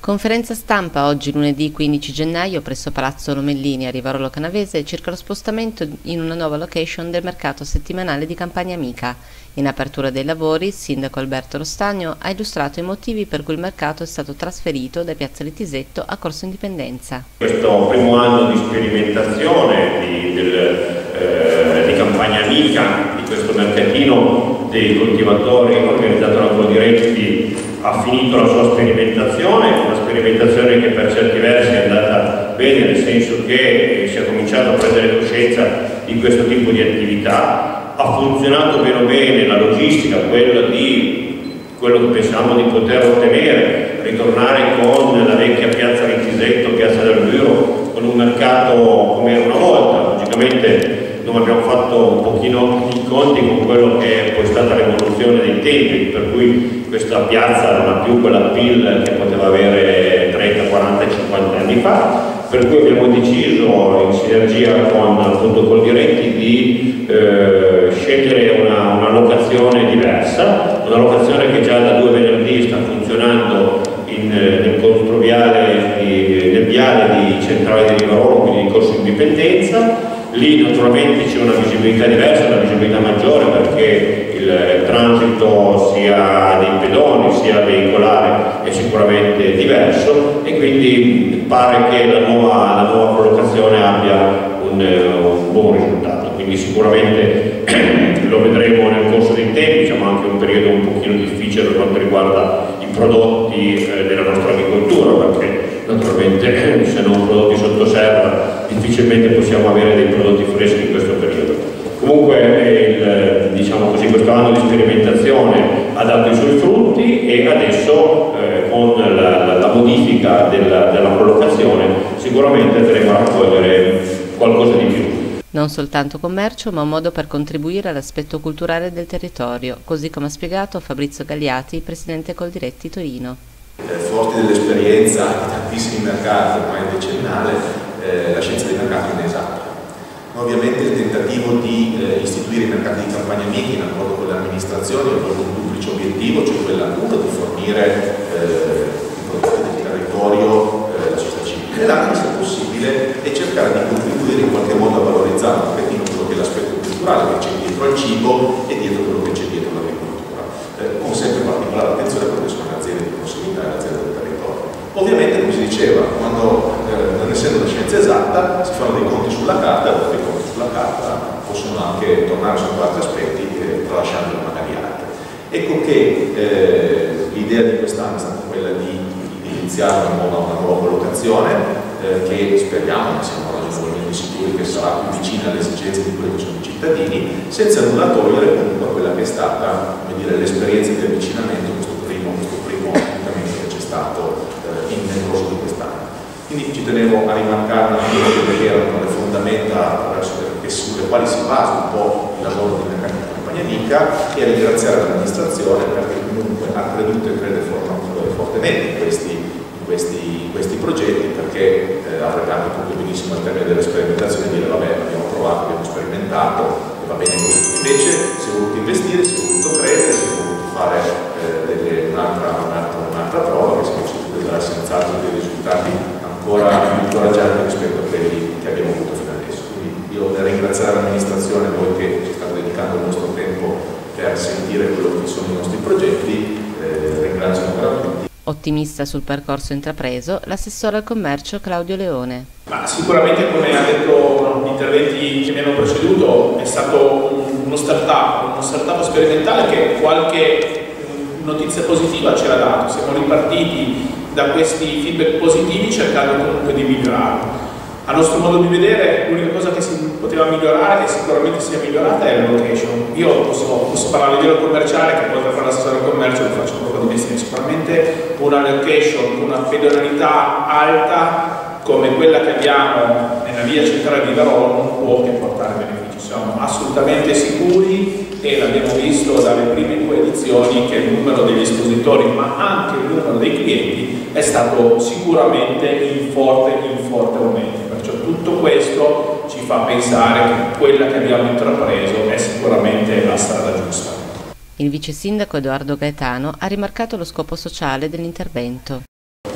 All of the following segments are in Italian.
Conferenza stampa oggi lunedì 15 gennaio presso Palazzo Lomellini a Rivarolo Canavese circa lo spostamento in una nuova location del mercato settimanale di Campagna Amica. In apertura dei lavori il sindaco Alberto Rostagno ha illustrato i motivi per cui il mercato è stato trasferito da Piazza Litisetto a Corso Indipendenza. Questo primo anno di sperimentazione di Campagna Amica, di questo mercatino dei coltivatori organizzato da Coldiretti, ha finito la sua sperimentazione, una sperimentazione che per certi versi è andata bene, nel senso che si è cominciato a prendere coscienza di questo tipo di attività, ha funzionato bene la logistica, quello che pensavamo di poter ottenere, ritornare con la vecchia piazza Litisetto, piazza del Bureau, con un mercato come era una volta. Logicamente noi abbiamo fatto un pochino i conti con quello che è poi stata l'evoluzione dei tempi, per cui questa piazza non ha più quella PIL che poteva avere 30, 40, 50 anni fa, per cui abbiamo deciso in sinergia con appunto Coldiretti di scegliere una locazione diversa, una locazione che già da 2 venerdì sta funzionando nel controviale, nel viale di Centrale di Rivarolo, quindi di Corso Indipendenza. Lì naturalmente c'è una visibilità diversa, una visibilità maggiore, perché il transito sia dei pedoni sia veicolare è sicuramente diverso, e quindi pare che la nuova collocazione abbia un buon risultato. Quindi sicuramente lo vedremo nel corso dei tempi. Diciamo anche un periodo un pochino difficile per quanto riguarda i prodotti della nostra agricoltura, perché naturalmente se non prodotti sotto serra difficilmente possiamo avere dei prodotti freschi in questo periodo. Comunque diciamo così, questo anno di sperimentazione ha dato i suoi frutti, e adesso con la modifica della collocazione sicuramente andremo a raccogliere qualcosa di più. Non soltanto commercio, ma un modo per contribuire all'aspetto culturale del territorio, così come ha spiegato Fabrizio Gagliati, presidente Coldiretti Torino. Forti dell'esperienza di tantissimi mercati ormai decennale, la scienza dei mercati non è esatta. Ovviamente il tentativo di istituire i mercati di Campagna Amica in accordo con le amministrazioni ha un duplice obiettivo, cioè quello appunto di fornire i prodotti del territorio alla società civile, e l'altro, se possibile, è cercare di contribuire in qualche modo a valorizzare un pochettino quello che è l'aspetto culturale che c'è dietro al cibo e dietro quello che c'è dietro all'agricoltura, con sempre particolare attenzione a quelle che sono le aziende di prossimità e le aziende del territorio. Ovviamente, come si diceva, quando non essendo una scienza esatta si fanno dei conti sulla carta, e dei conti sulla carta possono anche tornare su altri aspetti, tralasciando magari altri. Ecco che l'idea di quest'anno è stata quella di iniziare una nuova collocazione che speriamo, siamo ragionevolmente sicuri che sarà più vicina alle esigenze di quelli che sono i cittadini, senza nulla togliere comunque a quella che è stata, come dire, l'esperienza di avvicinamento, questo primo appuntamento che c'è stato nel corso di quest'anno. Quindi ci tenevo a rimarcare quelle che erano le fondamenta sulle quali si basa un po' il lavoro di mercato di Campagna Amica, e a ringraziare l'amministrazione perché comunque ha creduto e crede fortemente in questi progetti, perché avrebbe proprio benissimo al termine della sperimentazione dire vabbè, abbiamo provato, abbiamo sperimentato e va bene così. Invece si è voluto investire, si è voluto credere, si è voluto fare un'altra prova che siamo riusciti a dare senz'altro dei risultati ancora più incoraggianti rispetto a quelli che abbiamo avuto fino adesso. Quindi io vorrei ringraziare l'amministrazione, voi che ci state dedicando il vostro tempo per sentire quello che sono i nostri progetti, ringrazio ancora tutti. Ottimista sul percorso intrapreso, l'assessore al commercio Claudio Leone. Ma sicuramente, come ha detto gli interventi che mi hanno preceduto, è stato uno startup sperimentale che qualche notizia positiva ce l'ha dato. Siamo ripartiti da questi feedback positivi cercando comunque di migliorarlo. A nostro modo di vedere, l'unica cosa che si poteva migliorare, che sicuramente si è migliorata, è la location. Io posso parlare a livello commerciale, che poi per fare l'assessore al commercio lo faccio proprio di mestiere. Sicuramente una location con una pedonalità alta come quella che abbiamo nella via centrale di Rivarolo non può che portare benefici. Siamo assolutamente sicuri, e l'abbiamo visto dalle prime 2 edizioni, che il numero degli espositori ma anche il numero dei clienti è stato sicuramente in forte aumento. Perciò tutto questo ci fa pensare che quella che abbiamo intrapreso è sicuramente la strada giusta. Il vice sindaco Edoardo Gaetano ha rimarcato lo scopo sociale dell'intervento.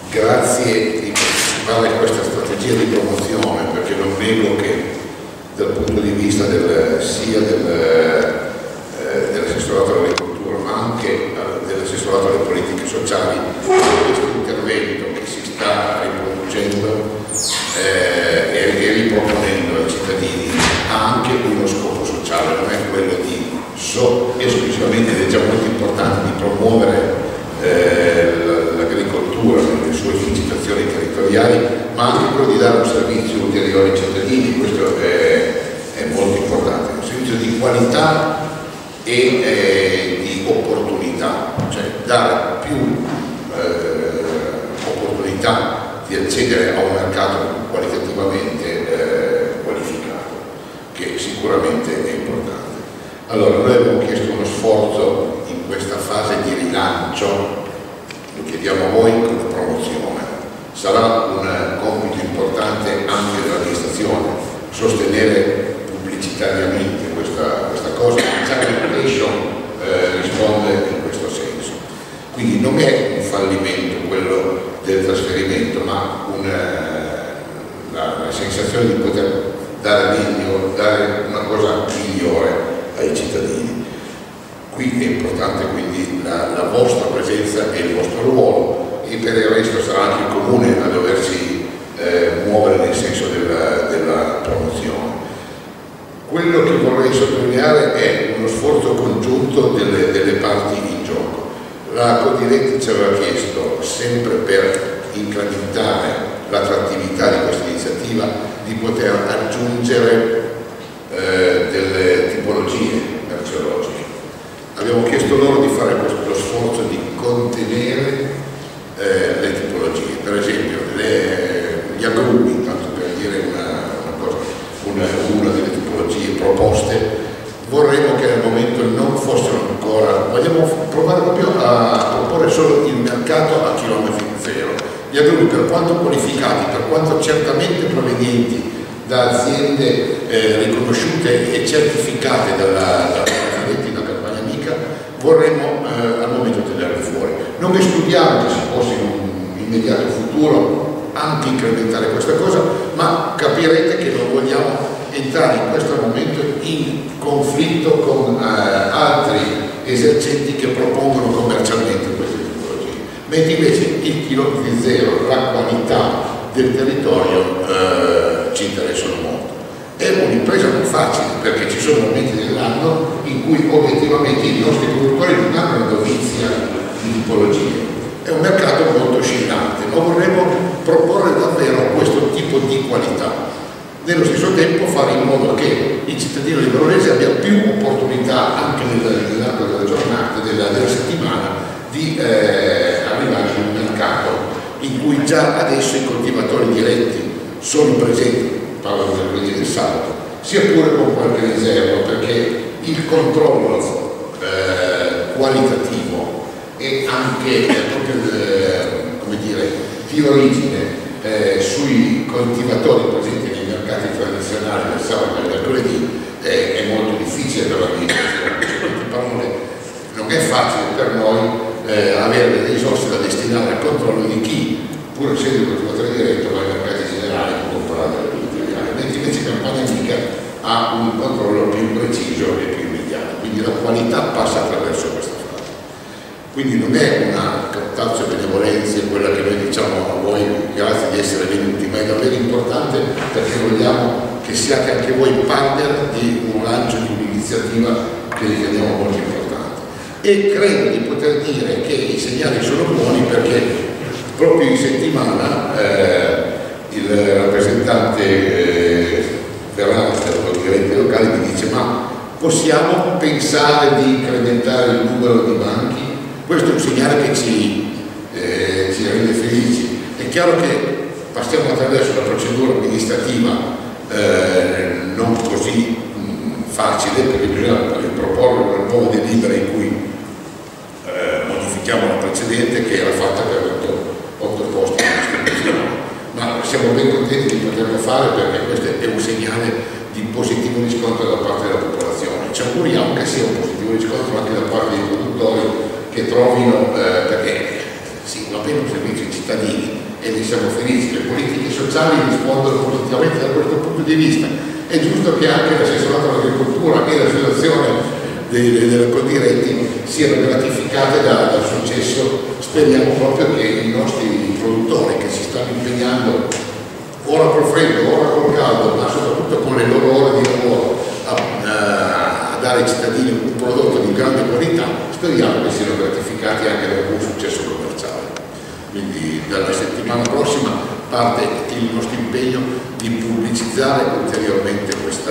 Grazie di partecipare a questa strategia di promozione, perché non nego che dal punto di vista sia dell'assessorato all'agricoltura ma anche dell'assessorato alle politiche sociali, questo intervento che si sta riproducendo e riproponendo ai cittadini ha anche uno scopo sociale, non è quello di esclusivamente, ed è già molto importante, di promuovere l'agricoltura nelle sue incitazioni territoriali, ma anche quello di dare un servizio ulteriore ai cittadini. Questo è molto importante, un servizio di qualità e di opportunità, cioè dare più opportunità di accedere a un mercato qualitativamente qualificato, che sicuramente è importante. Allora, noi abbiamo chiesto uno sforzo in questa fase di rilancio, lo chiediamo a voi come promozione. Sarà un compito importante anche dell'amministrazione sostenere pubblicitariamente questa cosa. Già l'Education risponde in questo senso. Quindi non è un fallimento quello del trasferimento, ma la sensazione di poter dare meglio, dare una cosa migliore ai cittadini. Qui è importante quindi la vostra presenza e il vostro ruolo, e per il resto sarà anche il comune a doversi muovere nel senso della promozione. Quello che vorrei sottolineare è uno sforzo congiunto delle parti in gioco. La Codiretti ci aveva chiesto, sempre per incrementare l'attrattività di questa iniziativa, di poter aggiungere delle tipologie merceologiche. Abbiamo chiesto loro di fare questo sforzo di contenere le tipologie, per esempio gli agrumi, tanto per dire una delle tipologie proposte. Vorremmo che al momento non fossero ancora, vogliamo provare proprio a proporre solo il mercato a chilometri zero. Gli agrumi, per quanto qualificati, per quanto certamente provenienti da aziende riconosciute e certificate dalla Campagna Amica, vorremmo al momento tenerli fuori. Non escludiamo che si possa in un immediato futuro anche incrementare questa cosa, ma capirete che non vogliamo entrare in questo momento in conflitto con altri esercenti che propongono commercialmente queste tipologie, mentre invece il chilometro zero, la qualità del territorio ci interessano molto. È un'impresa non facile, perché ci sono momenti dell'anno in cui obiettivamente i nostri produttori non hanno una dovizia di tipologie. È un mercato molto oscillante, ma vorremmo proporre davvero questo tipo di qualità. Nello stesso tempo fare in modo che il cittadino livornese abbia più opportunità anche nell'arco della giornata, della settimana, di arrivare in un mercato in cui già adesso i coltivatori diretti sono presenti, parlo del mercoledì del sabato, sia pure con qualche riserva, perché il controllo qualitativo e anche come dire, di origine sui coltivatori presenti nei mercati tradizionali del sabato e del mercoledì è molto difficile per l'amministrazione. Non è facile per noi avere delle risorse da destinare al controllo di chi, pur essendo coltivatore diretto, va ai mercati generali può comprare delle prodotti italiane, mentre invece Campagna Amica ha un controllo più preciso e più immediato, quindi la qualità passa attraverso questa fase. Quindi non è una captazio benevolenza quella che noi diciamo a voi grazie di essere venuti, ma è davvero importante perché vogliamo che siate anche voi partner di un lancio di un'iniziativa che riteniamo molto importante. E credo di poter dire che i segnali sono buoni, perché proprio in settimana il rappresentante Ferrante, il enti locali, mi dice: ma possiamo pensare di incrementare il numero di banchi? Questo è un segnale che ci rende felici. È chiaro che passiamo attraverso la procedura amministrativa non così facile, perché bisogna proporre una nuova delibera in cui modifichiamo la precedente che era fatta per 8 posti di distribuzione, ma siamo ben contenti di poterlo fare, perché questo è un segnale di positivo riscontro da parte della popolazione. Ci auguriamo che sia un positivo riscontro anche da parte dei produttori, che trovino, perché sì, va bene un servizio ai cittadini e ne siamo felici, le politiche sociali rispondono positivamente da questo punto di vista. È giusto che anche l'assessorato all'agricoltura e l'associazione delle Coldiretti siano gratificate dal successo. Speriamo proprio che i nostri produttori che si stanno impegnando ora col freddo, ora col caldo, ma soprattutto con le loro ore di lavoro a dare ai cittadini un prodotto di grande qualità, speriamo che siano gratificati anche da un buon successo commerciale. Quindi dalla settimana prossima parte il nostro impegno di pubblicizzare ulteriormente questa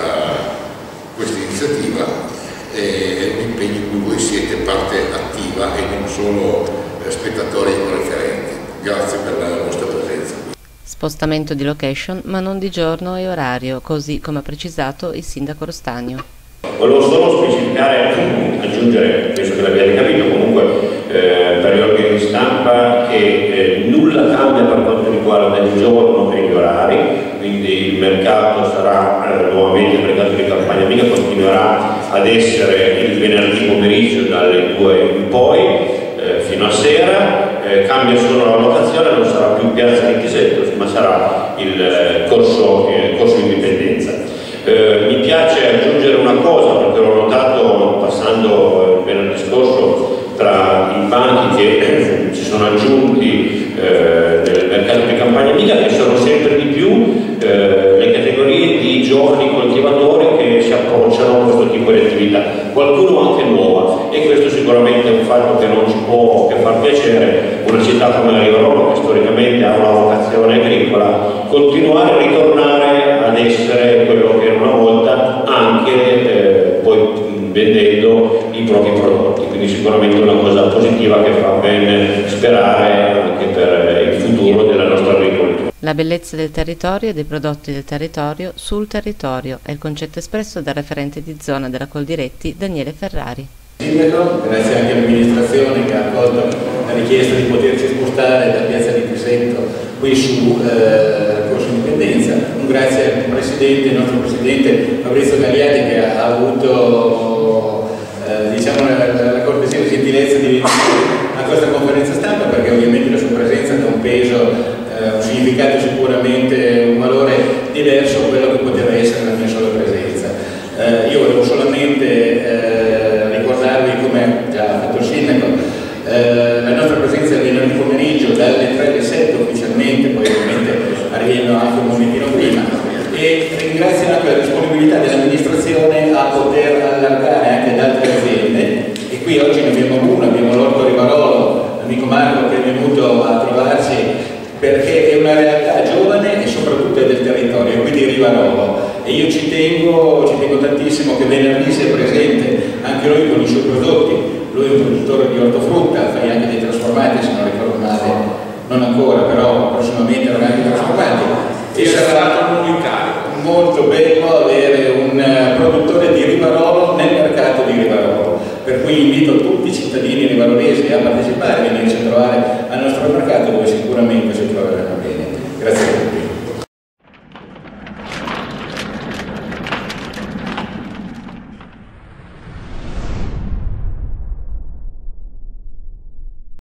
iniziativa. È un impegno in cui voi siete parte attiva e non solo spettatori o referenti. Grazie per la vostra presenza. Spostamento di location, ma non di giorno e orario, così come ha precisato il sindaco Rostagno. Volevo solo specificare, aggiungere, penso che l'abbiate capito comunque per gli organi di stampa, che nulla cambia per quanto riguarda il giorno e gli orari, quindi il mercato sarà nuovamente, il mercato di campagna amica continuerà ad essere il venerdì pomeriggio dalle 2 in poi fino a sera. Cambia solo la locazione, non sarà più Piazza di Chisetto, ma sarà il corso Indipendenza. Mi piace aggiungere una cosa, perché l'ho notato passando il venerdì scorso tra i banchi che si sono aggiunti nel mercato di campagna amica, che sono sempre di più le categorie di giovani coltivatori che si approcciano a questo tipo di attività, qualcuno anche nuova, e questo sicuramente è un fatto che non ci può che far piacere. Una città come Rivarolo, che storicamente ha una vocazione agricola, continuare a ritornare ad essere quello che era una volta, anche poi vendendo i propri prodotti, quindi sicuramente una cosa positiva che fa ben sperare anche per il futuro della nostra agricoltura. La bellezza del territorio e dei prodotti del territorio sul territorio è il concetto espresso dal referente di zona della Coldiretti, Daniele Ferrari. Sindaco, grazie anche all'amministrazione che ha accolto la richiesta di poterci spostare da Piazza di Chisetto qui su Corso Indipendenza. Un grazie al Presidente, il nostro Presidente Fabrizio Gagliardi, che ha avuto diciamo, la cortesia e la gentilezza di venire a questa conferenza stampa, perché ovviamente la sua presenza ha un peso, un significato sicuramente, un valore diverso da quello che poteva essere la mia sola presenza. Io volevo solamente ricordarvi, come già ha fatto il Sindaco, la nostra presenza è venerdì pomeriggio dalle 3 alle 7 ufficialmente, poi ovviamente arriviamo anche un momentino prima, e ringrazio anche la disponibilità dell'amministrazione a poter allargare anche ad altre aziende, e qui oggi ne abbiamo una, abbiamo l'Orto Rivarolo, l'amico Marco che è venuto a trovarci perché è una realtà giovane e soprattutto è del territorio, quindi Rivarolo. E io ci tengo tantissimo che venerdì sia presente anche lui con i suoi prodotti. Lui è un produttore di ortofrutta, fa anche dei trasformati, se non ricordo male, non ancora, però prossimamente avrà anche trasformati. E sarà un incarico molto bello avere un produttore di Rivarolo nel mercato di Rivarolo. Per cui invito tutti i cittadini rivarolesi a partecipare, a venirci a trovare al nostro mercato, dove sicuramente